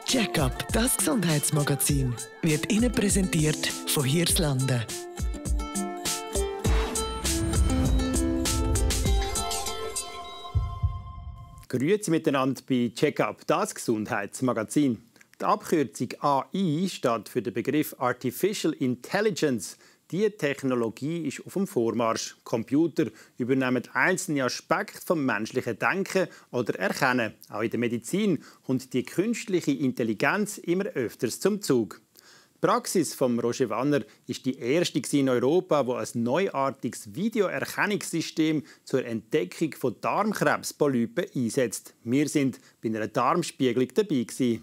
Check-up, das Gesundheitsmagazin, wird Ihnen präsentiert von Hirslanden. Grüezi miteinander bei Check-up, das Gesundheitsmagazin. Die Abkürzung AI steht für den Begriff Artificial Intelligence. Diese Technologie ist auf dem Vormarsch. Computer übernehmen einzelne Aspekte vom menschlichen Denken oder Erkennen. Auch in der Medizin kommt die künstliche Intelligenz immer öfters zum Zug. Die Praxis von Roger Wanner ist die erste in Europa, die ein neuartiges Videoerkennungssystem zur Entdeckung von Darmkrebspolypen einsetzt. Wir sind bei einer Darmspiegelung dabei gewesen.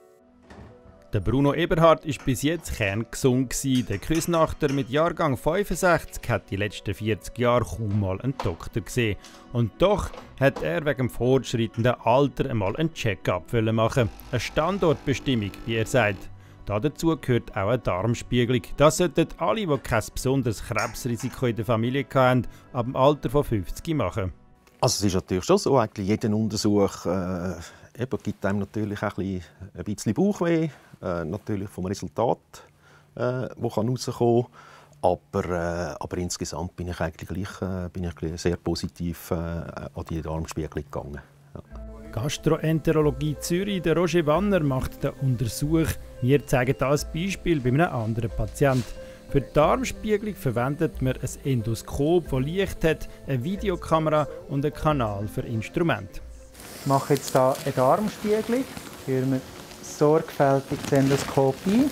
Der Bruno Eberhard war bis jetzt kerngesund. Der Küsnachter mit Jahrgang 65 hat die letzten 40 Jahre kaum mal einen Doktor gesehen. Und doch hat er wegen dem fortschreitenden Alter einmal einen Check-up machen. Eine Standortbestimmung, wie er sagt. Dazu gehört auch eine Darmspiegelung. Das sollten alle, die kein besonderes Krebsrisiko in der Familie hatten, ab dem Alter von 50 machen. Also es ist natürlich schon so, eigentlich jeder Untersuch gibt einem natürlich auch ein bisschen Bauchweh, natürlich vom Resultat, das herauskommen kann. Aber insgesamt bin ich eigentlich sehr positiv an die Darmspiegelung gegangen. Ja. Gastroenterologie Zürich, der Roger Wanner macht den Untersuch. Wir zeigen das als Beispiel bei einem anderen Patienten. Für die Darmspiegelung verwendet man ein Endoskop, das Licht hat, eine Videokamera und einen Kanal für Instrumente. Ich mache jetzt hier eine Darmspiegelung. Führen wir sorgfältig das Endoskop ein.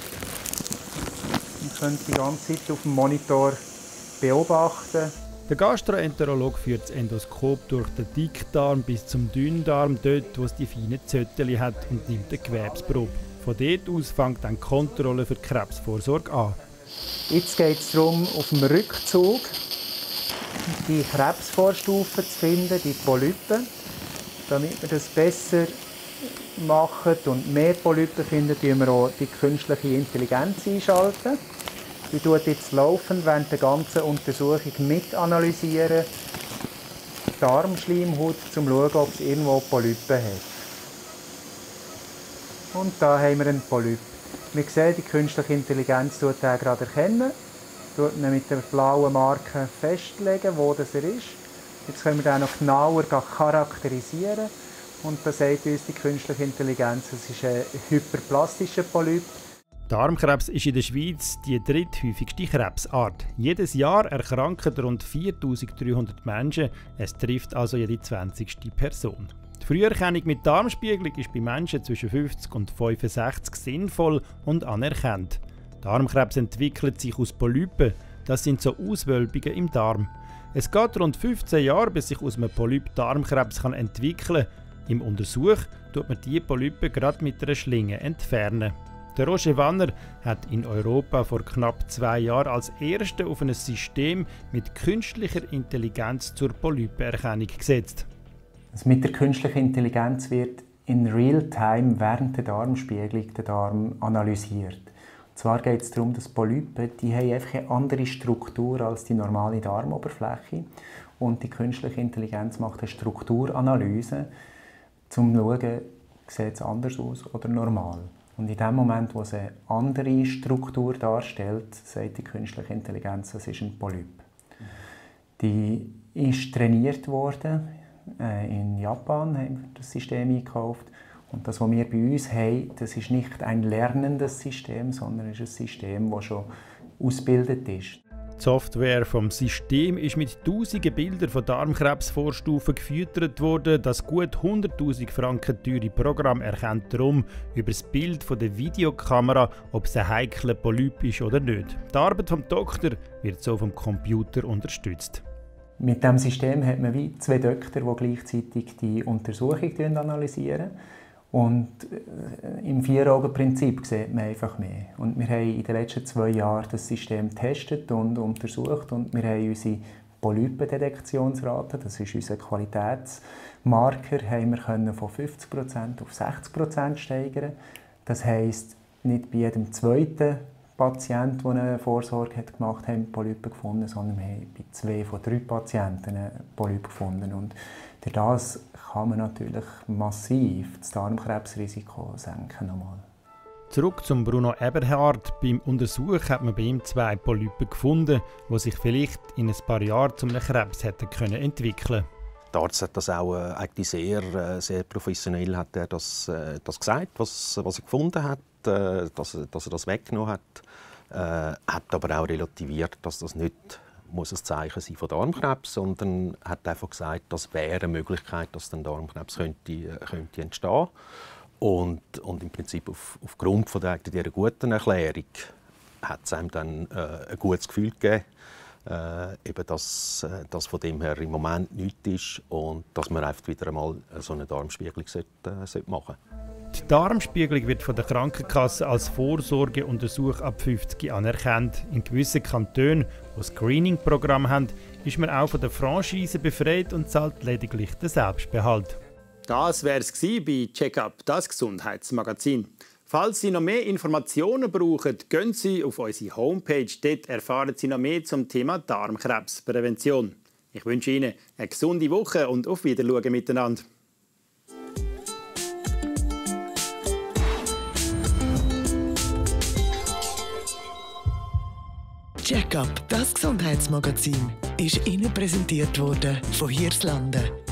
Wir können die ganze Zeit auf dem Monitor beobachten. Der Gastroenterolog führt das Endoskop durch den Dickdarm bis zum Dünndarm, dort wo es die feinen Zöttchen hat, und nimmt eine Gewebsprobe. Von dort aus fängt dann die Kontrolle für die Krebsvorsorge an. Jetzt geht es darum, auf dem Rückzug die Krebsvorstufen zu finden, die Polypen. Damit wir das besser machen und mehr Polypen finden, schalten wir auch die künstliche Intelligenz einschalten. Die tut jetzt laufend während der ganzen Untersuchung mit analysieren, die Darmschleimhaut, um zu schauen, ob es irgendwo Polypen hat. Und da haben wir einen Polyp. Wir sehen, die künstliche Intelligenz tut den gerade erkennen, tut ihn mit der blauen Marke festlegen, wo das er ist. Jetzt können wir den noch genauer charakterisieren. Und da sagt uns die künstliche Intelligenz, es ist ein hyperplastischer Polyp. Darmkrebs ist in der Schweiz die dritthäufigste Krebsart. Jedes Jahr erkranken rund 4300 Menschen. Es trifft also jede 20. Person. Die Früherkennung mit Darmspiegelung ist bei Menschen zwischen 50 und 65 sinnvoll und anerkannt. Darmkrebs entwickelt sich aus Polypen. Das sind so Auswölbungen im Darm. Es geht rund 15 Jahre, bis sich aus einem Polyp Darmkrebs entwickeln kann. Im Untersuch tut man diese Polypen gerade mit einer Schlinge entfernen. Der Roger Wanner hat in Europa vor knapp 2 Jahren als erster auf ein System mit künstlicher Intelligenz zur Polypenerkennung gesetzt. Also mit der künstlichen Intelligenz wird in Real-Time während der Darmspiegelung der Darm analysiert. Und zwar geht es darum, dass Polypen die haben einfach eine andere Struktur als die normale Darmoberfläche. Und die künstliche Intelligenz macht eine Strukturanalyse, um zu schauen, sieht es anders aus oder normal. Und in dem Moment, wo es eine andere Struktur darstellt, sagt die künstliche Intelligenz, das ist ein Polyp. Die ist trainiert worden. In Japan haben wir das System eingekauft. Und das, was wir bei uns haben, das ist nicht ein lernendes System, sondern ist ein System, das schon ausgebildet ist. Die Software vom System ist mit tausenden Bildern von Darmkrebsvorstufen gefüttert worden. Das gut 100'000 Franken teure Programm erkennt darum über das Bild von der Videokamera, ob es ein heikler Polyp ist oder nicht. Die Arbeit vom Doktor wird so vom Computer unterstützt. Mit diesem System hat man wie 2 Doktor, die gleichzeitig die Untersuchung analysieren. Und im 4-Augen-Prinzip sieht man einfach mehr. Und wir haben in den letzten 2 Jahren das System getestet und untersucht und wir haben unsere Polypendetektionsrate, das ist unser Qualitätsmarker, haben wir von 50% auf 60% steigern. Das heisst, nicht bei jedem zweiten Patient, der eine Vorsorge hat gemacht hat, haben Polypen gefunden, sondern wir haben bei 2 von 3 Patienten Polypen gefunden. Und Durch das kann man natürlich massiv das Darmkrebsrisiko senken nochmal. Zurück zum Bruno Eberhard. Beim Untersuch hat man bei ihm 2 Polypen gefunden, die sich vielleicht in ein paar Jahren zu einem Krebs hätten entwickeln können. Der Arzt hat das auch eigentlich sehr professionell hat er das gesagt, was er gefunden hat, dass er das weggenommen hat. Hat aber auch relativiert, dass das nicht muss ein Zeichen sein von Darmkrebs, sondern hat einfach gesagt, das wäre eine Möglichkeit, dass dann Darmkrebs könnte entstehen. Und im Prinzip aufgrund von dieser guten Erklärung hat es einem dann ein gutes Gefühl gegeben, eben dass von dem her im Moment nichts ist und dass man einfach wieder einmal so eine Darmspiegelung machen sollte. Die Darmspiegelung wird von der Krankenkasse als Vorsorgeuntersuch ab 50 anerkannt. In gewissen Kantonen, die Screening-Programme haben, ist man auch von der Franchise befreit und zahlt lediglich den Selbstbehalt. Das wäre es bei Check-up, das Gesundheitsmagazin. Falls Sie noch mehr Informationen brauchen, gehen Sie auf unsere Homepage. Dort erfahren Sie noch mehr zum Thema Darmkrebsprävention. Ich wünsche Ihnen eine gesunde Woche und auf Wiedersehen miteinander. Check-up, das Gesundheitsmagazin, ist Ihnen präsentiert worden von Hirslanden.